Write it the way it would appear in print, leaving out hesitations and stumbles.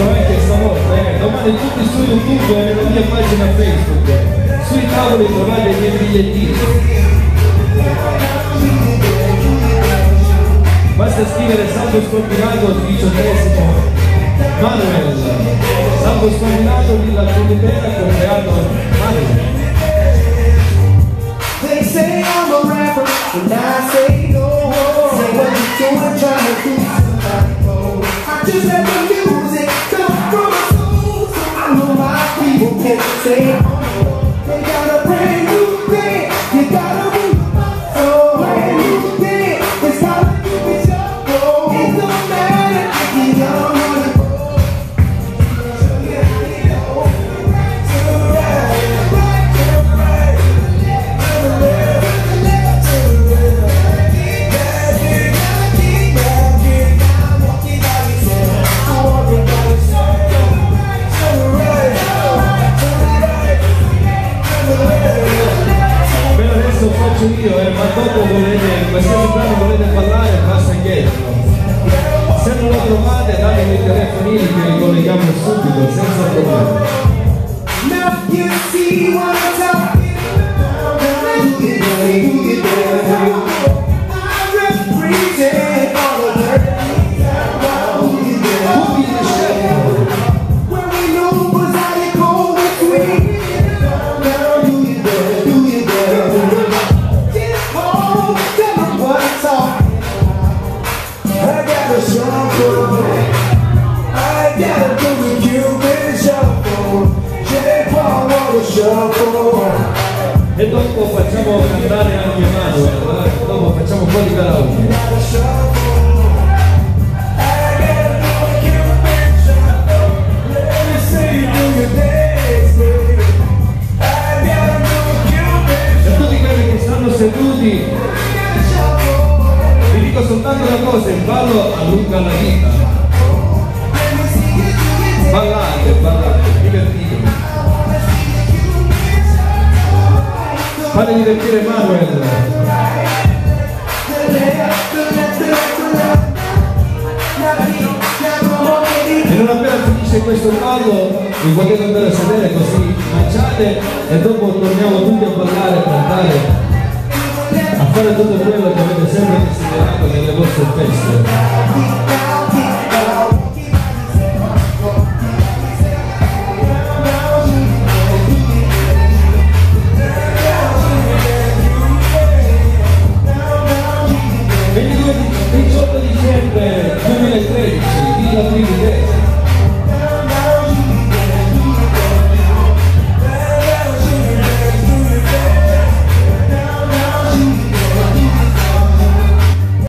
anche stavolta, domani tutti su YouTube e nella mia pagina Facebook. Sui tavoli trovate i miei bigliettini. Basta scrivere Salvo Spampinato 18esimo Manuel. Salvo Spampinato, Villa Compleanno, Compleanno Manuel. They say I'm a rapper, and I say no. Say what you doing, trying to do somebody cold. I just let the music come from my soul, so I know my people can say no. They got a brand new thing, you gotta move my soul. Brand new thing, it's time to give it your go. It don't matter if you're young or old. Faccio io, ma dopo volete, qualsiasi brano volete ballare, basta chiederlo. Se non lo trovate, datemi i telefonini che li colleghiamo subito, senza problemi. Now you see what I'm talking about. I represent all of that. Where we know was out of cold between. Now do you dare, do you dare? Get home, tell me what I'm talking about. I got a shampoo, I got a good Cuban shampoo. E dopo facciamo cantare anche Manuel, dopo facciamo un po' di karaoke. E tutti quelli che stanno seduti, vi dico soltanto una cosa, il ballo allunga la vita. Ballate, ballate, divertitevi. Fate divertire Manuel. E non appena finisce questo ballo vi potete andare a sedere così mangiate e dopo torniamo tutti a ballare, a cantare, a fare tutto quello che avete sempre desiderato nelle vostre feste.